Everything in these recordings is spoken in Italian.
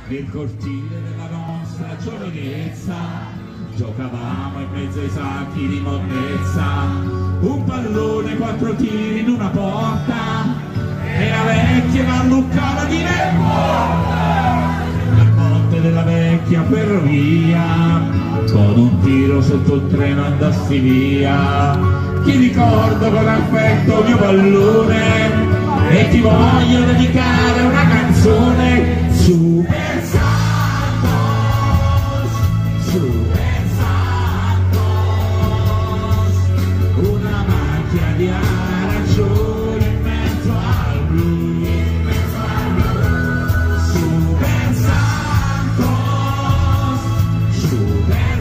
nel cortile della nostra giovinezza, giocavamo in mezzo ai sacchi di monnezza, un pallone, 4 tiri in una porta, e la vecchia l'alluccava di porta. La notte della vecchia ferrovia, con un tiro sotto il treno andassi via. Ti ricordo con affetto mio pallone, e ti voglio dedicare una canzone. Super Santos, Super Santos, una macchia di arancione in mezzo al blu. Super Santos, Super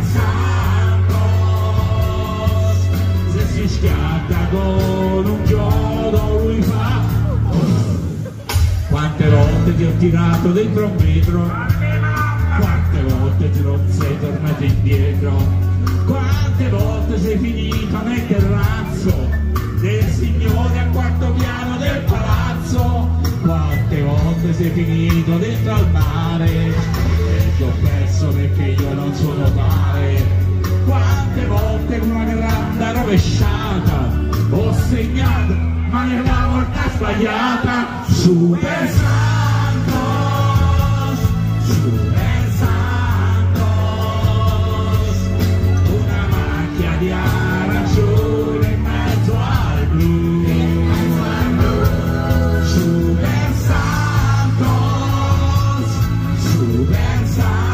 Santos, se si schiatta con un chiodo lui fa. Quante volte ti ho tirato dentro un vetro, quante volte ti sei tornato indietro, quante volte sei finito nel terrazzo del signore al quarto piano del palazzo, quante volte sei finito dentro al mare e ti ho perso perché io non so nuotare, quante volte con una granda rovesciata ho segnato ma nella volta sbagliata. Super Santos, Super Santos, una macchia di arancione in mezzo al blu. Super Santos, Super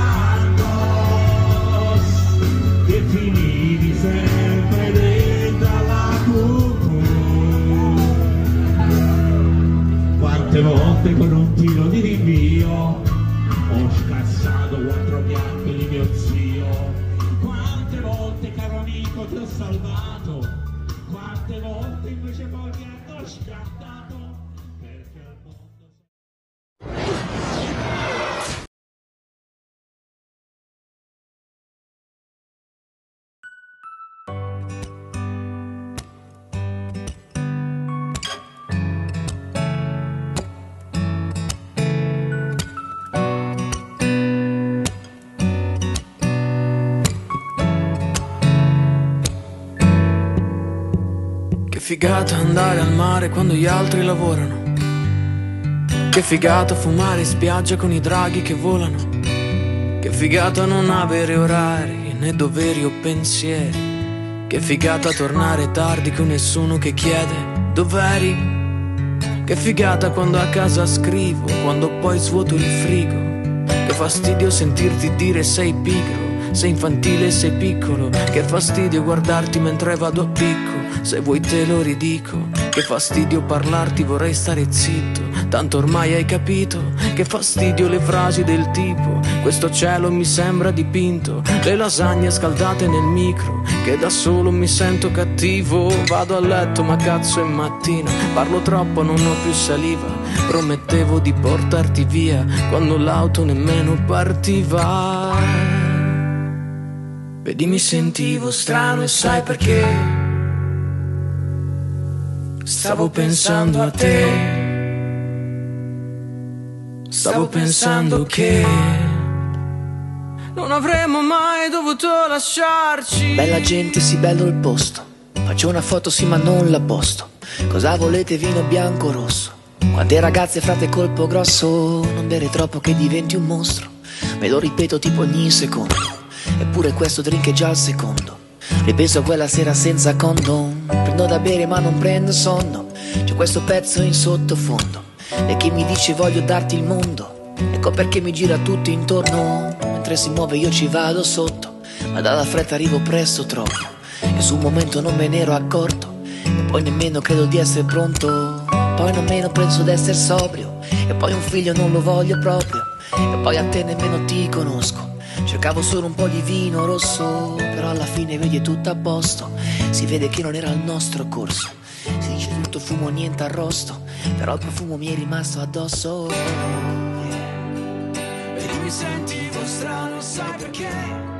Santos, che finivi sempre dentro alla cucù. Quante volte con un tiro di rinvio ho scassato 4 piante di mio zio, quante volte caro amico ti ho salvato, quante volte invece poi mi hanno scattato perché al mondo... Che figata andare al mare quando gli altri lavorano. Che figata fumare in spiaggia con i draghi che volano. Che figata non avere orari né doveri o pensieri. Che figata tornare tardi con nessuno che chiede dov'eri. Che figata quando a casa scrivo, quando poi svuoto il frigo. Che fastidio sentirti dire sei pigro, sei infantile, sei piccolo. Che fastidio guardarti mentre vado a picco, se vuoi te lo ridico. Che fastidio parlarti, vorrei stare zitto, tanto ormai hai capito. Che fastidio le frasi del tipo questo cielo mi sembra dipinto. Le lasagne scaldate nel micro, che da solo mi sento cattivo. Vado a letto ma cazzo è mattina, parlo troppo, non ho più saliva. Promettevo di portarti via quando l'auto nemmeno partiva. Vedi mi sentivo strano e sai perché? Stavo pensando a te, stavo pensando che non avremmo mai dovuto lasciarci. Bella gente, sì bello il posto, faccio una foto sì ma non la posto. Cosa volete, vino bianco o rosso? Quante ragazze frate colpo grosso, non bere troppo che diventi un mostro. Me lo ripeto tipo ogni secondo, eppure questo drink è già al secondo. Ripenso a quella sera senza condom, prendo da bere ma non prendo sonno. C'è questo pezzo in sottofondo e chi mi dice voglio darti il mondo. Ecco perché mi gira tutto intorno, mentre si muove io ci vado sotto. Ma dalla fretta arrivo presto troppo e su un momento non me ne ero accorto. E poi nemmeno credo di essere pronto, poi nemmeno penso d'essere sobrio. E poi un figlio non lo voglio proprio, e poi a te nemmeno ti conosco. Cercavo solo un po' di vino rosso, però alla fine vedi è tutto a posto. Si vede che non era il nostro corso, si dice tutto fumo niente arrosto, però il profumo mi è rimasto addosso. Vedi mi sentivo strano, sai perché?